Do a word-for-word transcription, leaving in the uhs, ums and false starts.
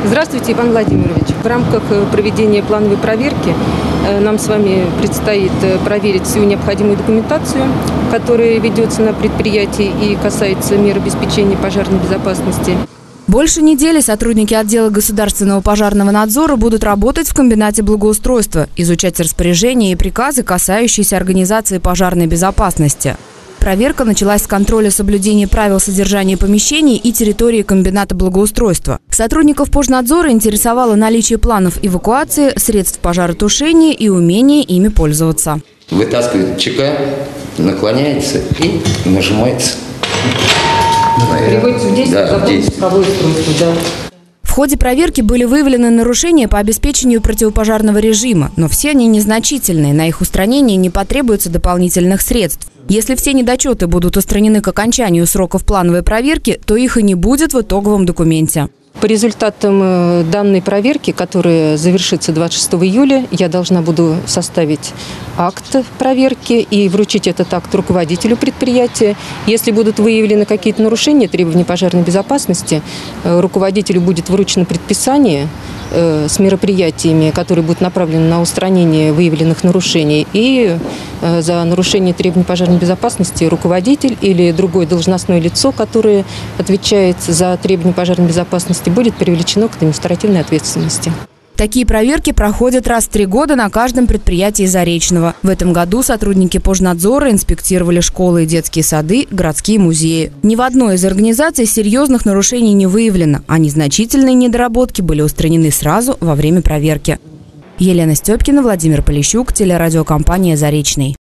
Здравствуйте, Иван Владимирович. В рамках проведения плановой проверки нам с вами предстоит проверить всю необходимую документацию, которая ведется на предприятии и касается мер обеспечения пожарной безопасности. Больше недели сотрудники отдела государственного пожарного надзора будут работать в комбинате благоустройства, изучать распоряжения и приказы, касающиеся организации пожарной безопасности. Проверка началась с контроля соблюдения правил содержания помещений и территории комбината благоустройства. Сотрудников Пожнадзора интересовало наличие планов эвакуации, средств пожаротушения и умение ими пользоваться. Вытаскивает ЧК, наклоняется и нажимается. Приводится в действие, да, в действие. Да. В ходе проверки были выявлены нарушения по обеспечению противопожарного режима, но все они незначительные, на их устранение не потребуется дополнительных средств. Если все недочеты будут устранены к окончанию сроков плановой проверки, то их и не будет в итоговом документе. По результатам данной проверки, которая завершится двадцать шестого июля, я должна буду составить акт проверки и вручить этот акт руководителю предприятия. Если будут выявлены какие-то нарушения требований пожарной безопасности, руководителю будет вручено предписание с мероприятиями, которые будут направлены на устранение выявленных нарушений. И за нарушение требований пожарной безопасности руководитель или другое должностное лицо, которое отвечает за требования пожарной безопасности, будет привлечено к административной ответственности. Такие проверки проходят раз в три года на каждом предприятии Заречного. В этом году сотрудники Пожнадзора инспектировали школы и детские сады, городские музеи. Ни в одной из организаций серьезных нарушений не выявлено, а незначительные недоработки были устранены сразу во время проверки. Елена Степкина, Владимир Полищук, телерадиокомпания «Заречный».